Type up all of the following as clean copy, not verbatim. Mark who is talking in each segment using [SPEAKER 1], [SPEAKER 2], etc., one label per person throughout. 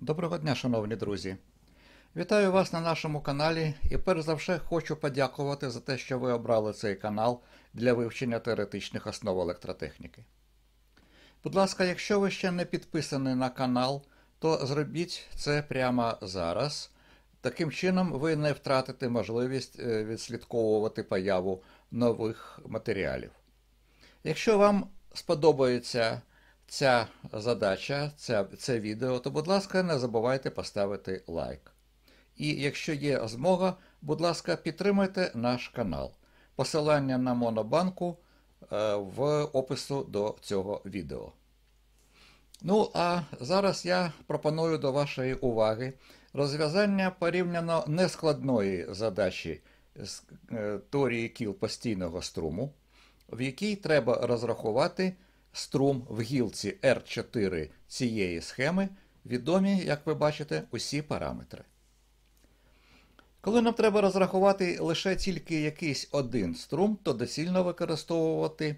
[SPEAKER 1] Доброго дня, шановні друзі! Вітаю вас на нашому каналі і перш за все хочу подякувати за те, що ви обрали цей канал для вивчення теоретичних основ електротехніки. Будь ласка, якщо ви ще не підписані на канал, то зробіть це прямо зараз. Таким чином ви не втратите можливість відслідковувати появу нових матеріалів. Якщо вам сподобається ця задача, це відео, то, будь ласка, не забувайте поставити лайк. І якщо є змога, будь ласка, підтримайте наш канал. Посилання на Монобанку в опису до цього відео. Ну, а зараз я пропоную до вашої уваги розв'язання порівняно нескладної задачі з теорії кіл постійного струму, в якій треба розрахувати струм в гілці R4 цієї схеми, відомі, як ви бачите, усі параметри. Коли нам треба розрахувати лише тільки якийсь один струм, то доцільно використовувати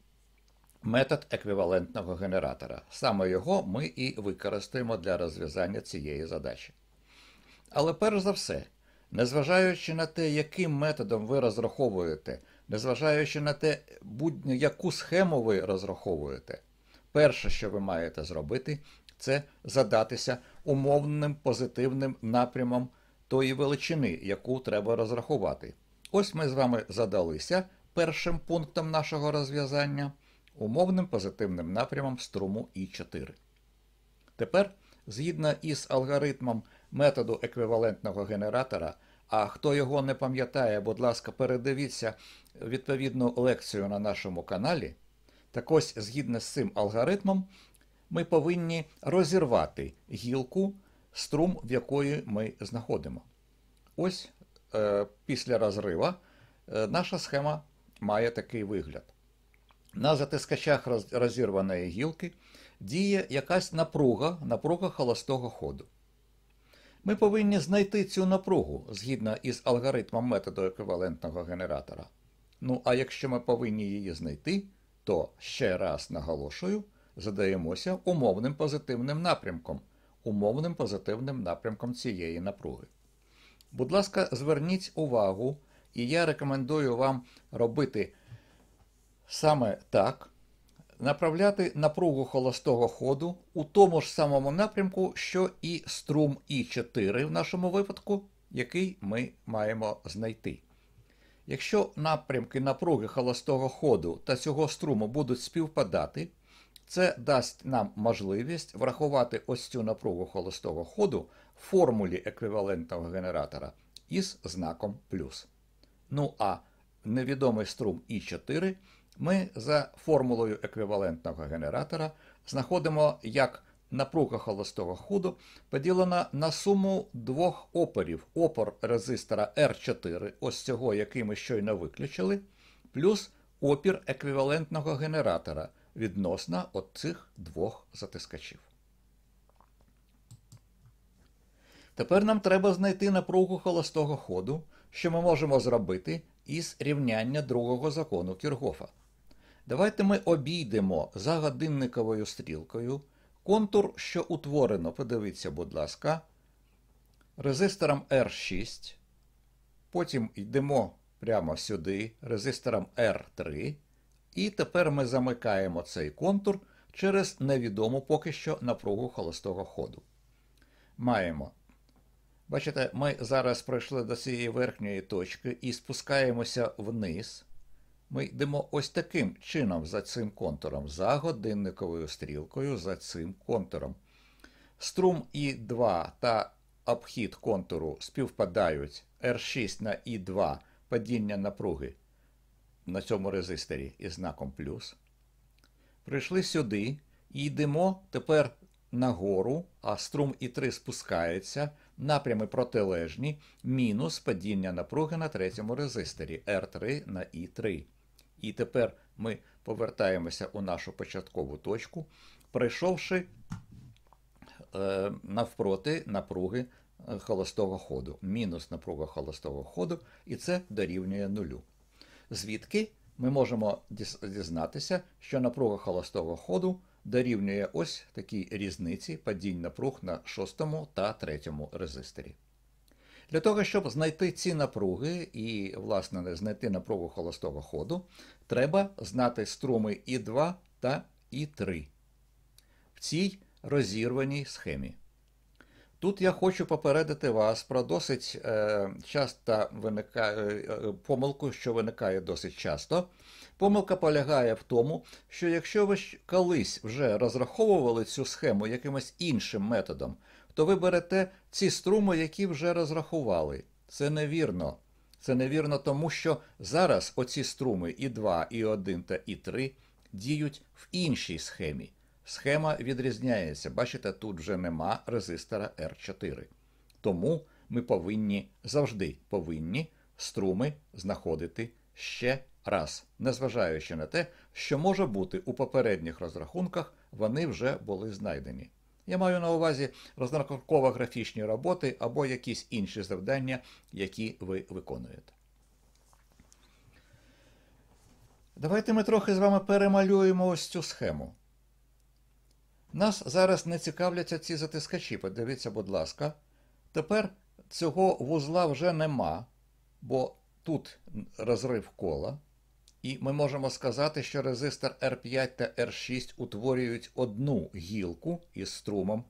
[SPEAKER 1] метод еквівалентного генератора. Саме його ми і використаємо для розв'язання цієї задачі. Але перш за все, незважаючи на те, яким методом ви розраховуєте, незважаючи на те, яку схему ви розраховуєте, перше, що ви маєте зробити, це задатися умовним позитивним напрямом тої величини, яку треба розрахувати. Ось ми з вами задалися першим пунктом нашого розв'язання умовним позитивним напрямом струму І4. Тепер, згідно із алгоритмом методу еквівалентного генератора, а хто його не пам'ятає, будь ласка, передивіться відповідну лекцію на нашому каналі, так ось, згідно з цим алгоритмом, ми повинні розірвати гілку, струм, в якої ми знаходимо. Ось після розрива наша схема має такий вигляд. На затискачах розірваної гілки діє якась напруга холостого ходу. Ми повинні знайти цю напругу, згідно із алгоритмом методу еквівалентного генератора. Ну, а якщо ми повинні її знайти, то, ще раз наголошую, задаємося умовним позитивним напрямком цієї напруги. Будь ласка, зверніть увагу, і я рекомендую вам робити саме так, направляти напругу холостого ходу у тому ж самому напрямку, що і струм І4 в нашому випадку, який ми маємо знайти. Якщо напрямки напруги холостого ходу та цього струму будуть співпадати, це дасть нам можливість врахувати ось цю напругу холостого ходу в формулі еквівалентного генератора із знаком плюс. Ну а невідомий струм І4 ми за формулою еквівалентного генератора знаходимо як напруга холостого ходу поділена на суму двох опорів. Опор резистора R4, ось цього, який ми щойно виключили, плюс опір еквівалентного генератора відносно цих двох затискачів. Тепер нам треба знайти напругу холостого ходу, що ми можемо зробити із рівняння другого закону Кірхофа. Давайте ми обійдемо за годинниковою стрілкою контур, що утворено, подивіться, будь ласка, резистором R6, потім йдемо прямо сюди, резистором R3, і тепер ми замикаємо цей контур через невідому поки що напругу холостого ходу. Маємо. Бачите, ми зараз пройшли до цієї верхньої точки і спускаємося вниз. Ми йдемо ось таким чином за цим контуром, за годинниковою стрілкою, за цим контуром. Струм І2 та обхід контуру співпадають R6 на І2 падіння напруги на цьому резисторі із знаком плюс. Прийшли сюди і йдемо тепер нагору, а струм І3 спускається, напрями протилежні, мінус падіння напруги на третьому резисторі R3 на І3. І тепер ми повертаємося у нашу початкову точку, пройшовши навпроти напруги холостого ходу. Мінус напруга холостого ходу, і це дорівнює нулю. Звідки ми можемо дізнатися, що напруга холостого ходу дорівнює ось такій різниці падінь напруг на 6-му та 3-му резисторі. Для того, щоб знайти ці напруги і, власне, знайти напругу холостого ходу, треба знати струми І2 та І3 в цій розірваній схемі. Тут я хочу попередити вас про досить часто помилку, що виникає досить часто. Помилка полягає в тому, що якщо ви колись вже розраховували цю схему якимось іншим методом, то ви берете ці струми, які вже розрахували. Це невірно. Це невірно, тому що зараз оці струми І2, І1 та І3 діють в іншій схемі. Схема відрізняється. Бачите, тут вже нема резистора R4. Тому ми завжди повинні струми знаходити ще раз, незважаючи на те, що може бути у попередніх розрахунках вони вже були знайдені. Я маю на увазі розрахунково-графічні роботи або якісь інші завдання, які ви виконуєте. Давайте ми трохи з вами перемалюємо ось цю схему. Нас зараз не цікавляться ці затискачі, подивіться, будь ласка. Тепер цього вузла вже нема, бо тут розрив кола. І ми можемо сказати, що резистор R5 та R6 утворюють одну гілку із струмом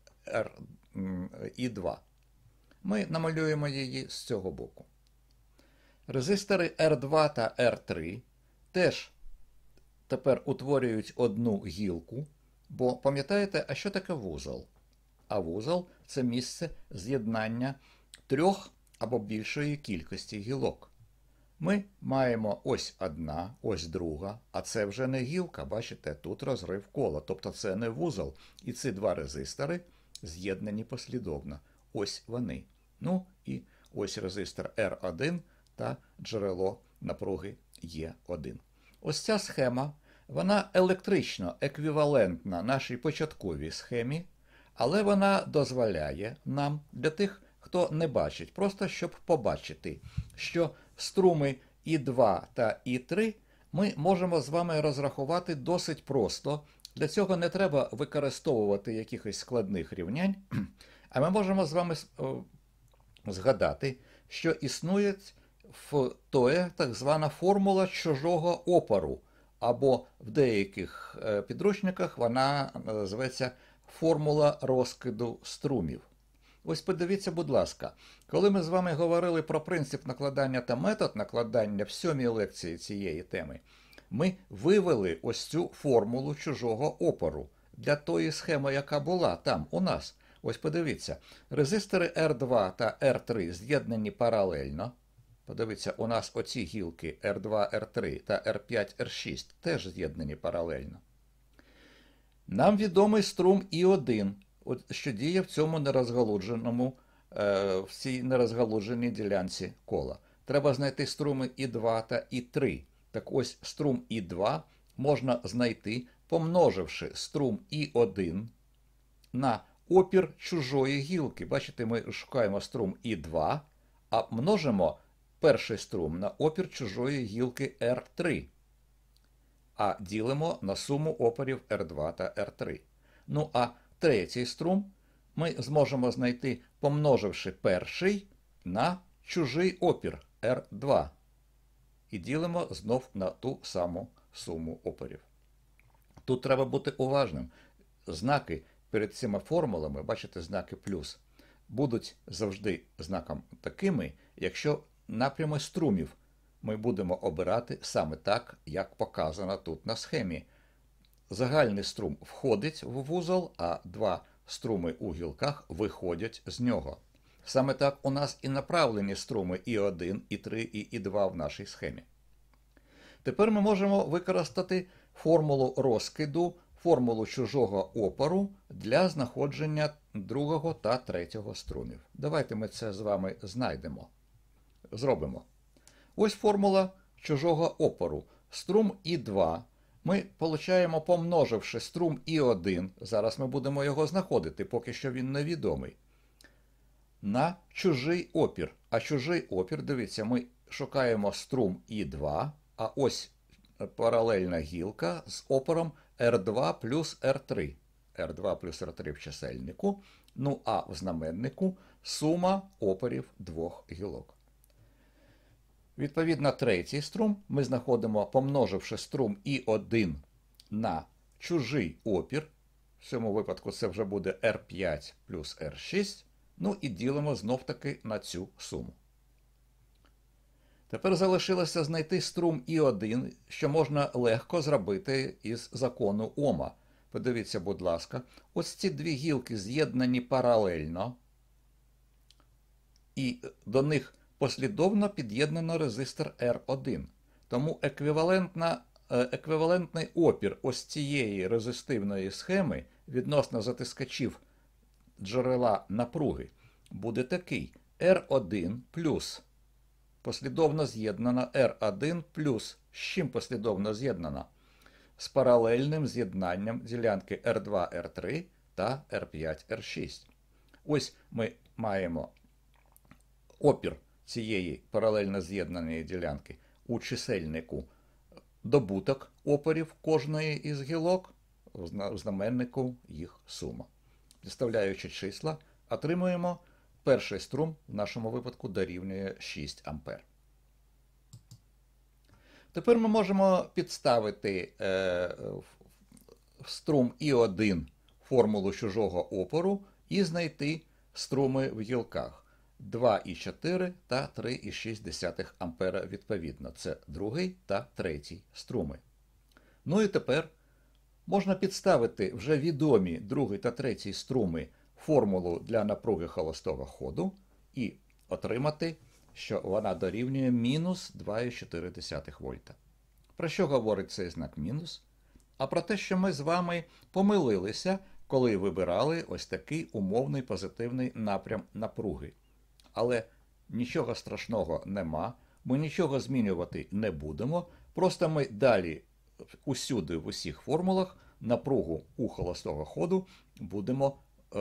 [SPEAKER 1] I2. Ми намалюємо її з цього боку. Резистори R2 та R3 теж тепер утворюють одну гілку, бо пам'ятаєте, а що таке вузол? А вузол – це місце з'єднання трьох або більшої кількості гілок. Ми маємо ось одна, ось друга, а це вже не гілка, бачите, тут розрив кола, тобто це не вузол. І ці два резистори з'єднані послідовно. Ось вони. Ну і ось резистор R1 та джерело напруги Е1. Ось ця схема, вона електрично еквівалентна нашій початковій схемі, але вона дозволяє нам, для тих, хто не бачить, просто щоб побачити, що струми І2 та І3 ми можемо з вами розрахувати досить просто. Для цього не треба використовувати якихось складних рівнянь, а ми можемо з вами згадати, що існує в ТОЕ так звана формула чужого опору, або в деяких підручниках вона називається формула розкиду струмів. Ось подивіться, будь ласка, коли ми з вами говорили про принцип накладання та метод накладання в 7-й лекції цієї теми, ми вивели ось цю формулу чужого опору для тої схеми, яка була там у нас. Ось подивіться, резистори R2 та R3 з'єднані паралельно. Подивіться, у нас оці гілки R2, R3 та R5, R6 теж з'єднані паралельно. Нам відомий струм І1, що діє в цьому в цій нерозгалудженій ділянці кола. Треба знайти струми І2 та І3. Так ось струм І2 можна знайти, помноживши струм І1 на опір чужої гілки. Бачите, ми шукаємо струм І2, а множимо перший струм на опір чужої гілки R3. А ділимо на суму опорів R2 та R3. Ну а третій струм ми зможемо знайти, помноживши перший на чужий опір R2. І ділимо знов на ту саму суму опорів. Тут треба бути уважним. Знаки перед цими формулами, бачите, знаки плюс, будуть завжди знаком такими, якщо напрями струмів ми будемо обирати саме так, як показано тут на схемі. Загальний струм входить в вузол, а два струми у гілках виходять з нього. Саме так у нас і направлені струми І1, І3 і І2 в нашій схемі. Тепер ми можемо використати формулу розкиду, формулу чужого опору для знаходження другого та третього струмів. Давайте ми це з вами зробимо. Ось формула чужого опору. Струм І2 ми получаємо, помноживши струм І1, зараз ми будемо його знаходити, поки що він невідомий, на чужий опір. А чужий опір, дивіться, ми шукаємо струм І2, а ось паралельна гілка з опором R2 плюс R3. R2 плюс R3 в чисельнику, ну а в знаменнику сума опорів двох гілок. Відповідно, третій струм ми знаходимо, помноживши струм І1 на чужий опір. В цьому випадку це вже буде R5 плюс R6. Ну і ділимо знов-таки на цю суму. Тепер залишилося знайти струм І1, що можна легко зробити із закону Ома. Подивіться, будь ласка, ось ці дві гілки з'єднані паралельно, і до них послідовно під'єднано резистор R1. Тому еквівалентний опір ось цієї резистивної схеми відносно затискачів джерела напруги буде такий: R1 плюс послідовно з'єднана R1 плюс, з чим послідовно з'єднана? З паралельним з'єднанням ділянки R2, R3 та R5, R6. Ось ми маємо опір цієї паралельно з'єднаної ділянки у чисельнику добуток опорів кожної із гілок, у знаменнику їх сума. Підставляючи числа, отримуємо перший струм, в нашому випадку дорівнює 6 А. Тепер ми можемо підставити в струм І1 формулу чужого опору і знайти струми в гілках 2,4 та 3,6 А відповідно. Це другий та третій струми. Ну і тепер можна підставити вже відомі другий та третій струми формулу для напруги холостого ходу і отримати, що вона дорівнює мінус 2,4 вольта. Про що говорить цей знак мінус? А про те, що ми з вами помилилися, коли вибирали ось такий умовний позитивний напрям напруги. Але нічого страшного нема, ми нічого змінювати не будемо, просто ми далі усюди в усіх формулах напругу у холостого ходу будемо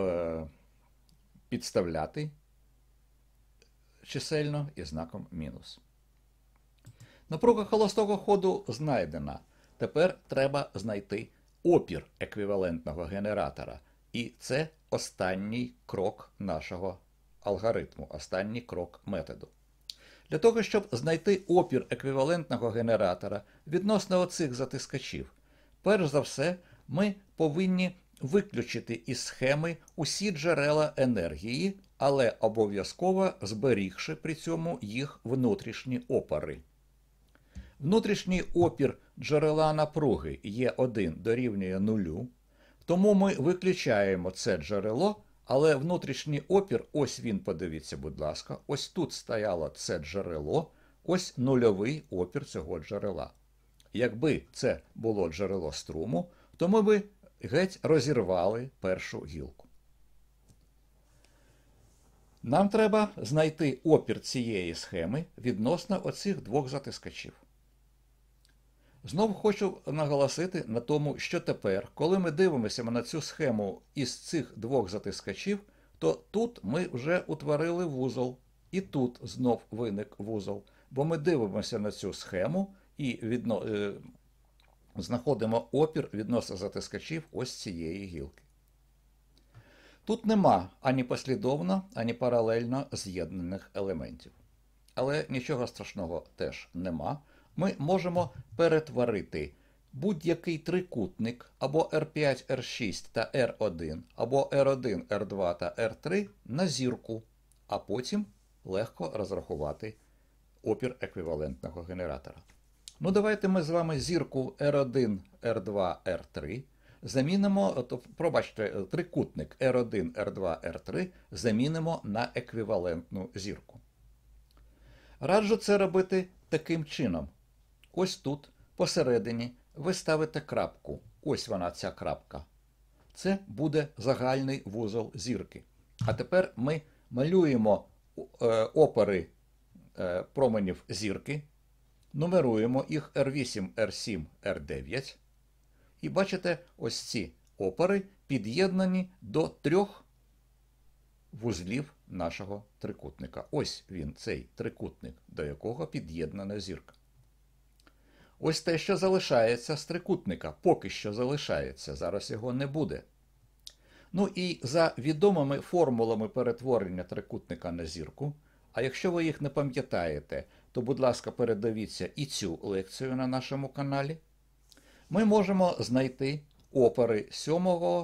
[SPEAKER 1] підставляти чисельно із знаком мінус. Напруга холостого ходу знайдена. Тепер треба знайти опір еквівалентного генератора. І це останній крок нашого алгоритму, останній крок методу. Для того, щоб знайти опір еквівалентного генератора відносно оцих затискачів, перш за все, ми повинні виключити із схеми усі джерела енергії, але обов'язково зберігши при цьому їх внутрішні опори. Внутрішній опір джерела напруги Е1 дорівнює 0, тому ми виключаємо це джерело, але внутрішній опір, ось він, подивіться, будь ласка, ось тут стояло це джерело, ось нульовий опір цього джерела. Якби це було джерело струму, то ми би геть розірвали першу гілку. Нам треба знайти опір цієї схеми відносно оцих двох затискачів. Знову хочу наголосити на тому, що тепер, коли ми дивимося на цю схему із цих двох затискачів, то тут ми вже утворили вузол, і тут знов виник вузол, бо ми дивимося на цю схему і знаходимо опір відносно затискачів ось цієї гілки. Тут нема ані послідовно, ані паралельно з'єднаних елементів. Але нічого страшного теж нема. Ми можемо перетворити будь-який трикутник або R5, R6 та R1, або R1, R2 та R3 на зірку, а потім легко розрахувати опір еквівалентного генератора. Ну, давайте ми з вами зірку R1, R2, R3 замінимо, трикутник R1, R2, R3 замінимо на еквівалентну зірку. Раджу це робити таким чином. Ось тут, посередині, ви ставите крапку. Ось вона, ця крапка. Це буде загальний вузол зірки. А тепер ми малюємо опори променів зірки, нумеруємо їх R8, R7, R9. І бачите, ось ці опори під'єднані до трьох вузлів нашого трикутника. Ось він, цей трикутник, до якого під'єднана зірка. Ось те, що залишається з трикутника, поки що залишається, зараз його не буде. Ну і за відомими формулами перетворення трикутника на зірку, а якщо ви їх не пам'ятаєте, то, будь ласка, передивіться і цю лекцію на нашому каналі, ми можемо знайти опори 7,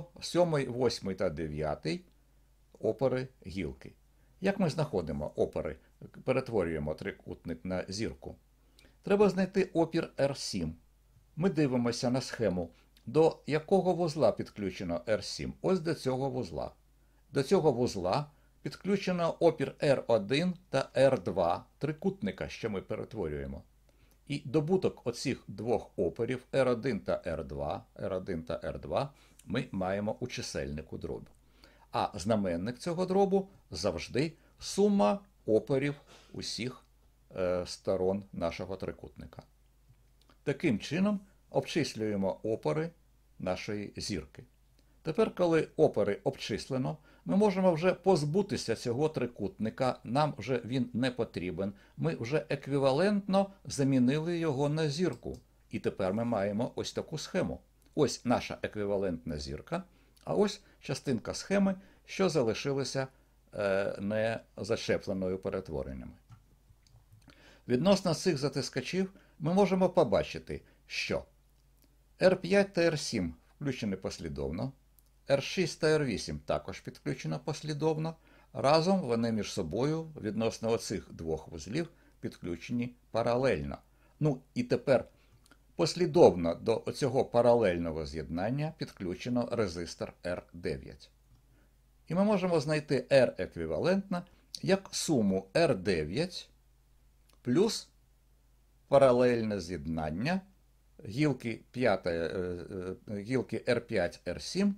[SPEAKER 1] 8 та 9 опори гілки. Як ми знаходимо опори, перетворюємо трикутник на зірку? Треба знайти опір R7. Ми дивимося на схему, до якого вузла підключено R7. Ось до цього вузла. До цього вузла підключено опір R1 та R2 трикутника, що ми перетворюємо. І добуток оцих двох опорів R1 та R2 ми маємо у чисельнику дробу. А знаменник цього дробу завжди сума опорів усіх сторон нашого трикутника. Таким чином обчислюємо опори нашої зірки. Тепер, коли опори обчислено, ми можемо вже позбутися цього трикутника, нам вже він не потрібен, ми вже еквівалентно замінили його на зірку. І тепер ми маємо ось таку схему. Ось наша еквівалентна зірка, а ось частинка схеми, що залишилася не зачепленою перетвореннями. Відносно цих затискачів ми можемо побачити, що R5 та R7 включені послідовно, R6 та R8 також підключено послідовно, разом вони між собою відносно оцих двох вузлів підключені паралельно. Ну і тепер послідовно до цього паралельного з'єднання підключено резистор R9. І ми можемо знайти R еквівалентно як суму R9 плюс паралельне з'єднання гілки R5, R7,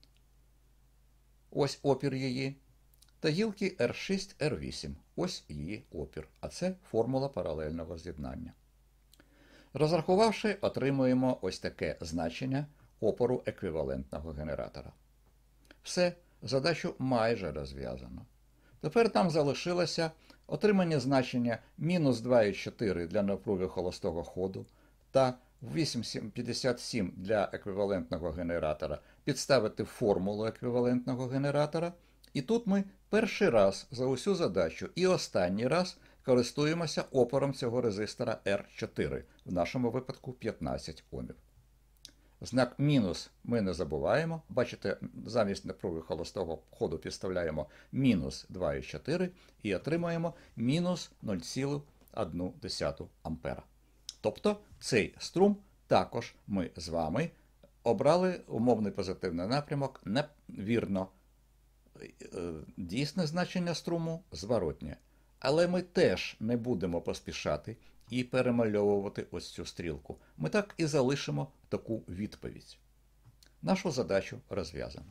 [SPEAKER 1] ось опір її, та гілки R6, R8, ось її опір. А це формула паралельного з'єднання. Розрахувавши, отримуємо ось таке значення опору еквівалентного генератора. Все, задачу майже розв'язано. Тепер нам залишилося отримання значення мінус 2,4 для напруги холостого ходу та 8,57 для еквівалентного генератора підставити формулу еквівалентного генератора. І тут ми перший раз за усю задачу і останній раз користуємося опором цього резистора R4, в нашому випадку 15 Омів. Знак мінус ми не забуваємо. Бачите, замість напруги холостого ходу підставляємо мінус 2,4 і отримаємо мінус 0,1 ампера. Тобто цей струм також ми з вами обрали умовний позитивний напрямок невірно. Дійсне значення струму зворотнє. Але ми теж не будемо поспішати і перемальовувати ось цю стрілку. Ми так і залишимо таку відповідь. Нашу задачу розв'язано.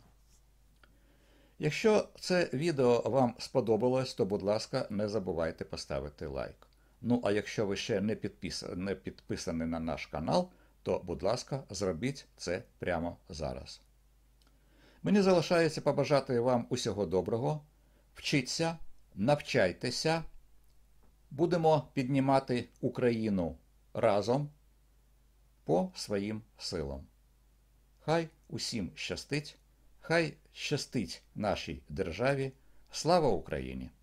[SPEAKER 1] Якщо це відео вам сподобалось, то, будь ласка, не забувайте поставити лайк. Ну, а якщо ви ще не підписані на наш канал, то, будь ласка, зробіть це прямо зараз. Мені залишається побажати вам усього доброго. Вчіться, навчайтеся. Будемо піднімати Україну разом по своїм силам. Хай усім щастить, хай щастить нашій державі. Слава Україні!